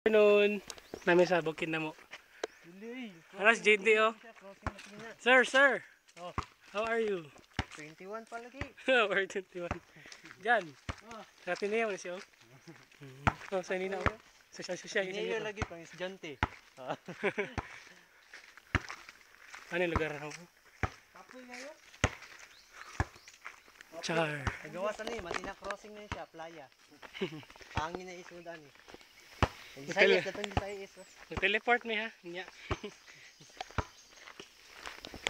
Noon, namin sa bukid na mo. Alas JD oh. Sir. Oh. How are you? 21 pa lagi. How are 21? Diyan. Ratin na yun siya oh. Oh, sa nina oh. Social. Ngayon lagi pang estudyante. Ano yung lugar na mo? Kapoy ngayon? Char. Nagawa sa ni, Matina crossing na siya, playa. Pangin na isudan eh. Visayas, datang Visayas. Mag-teleport mi ha. Nya.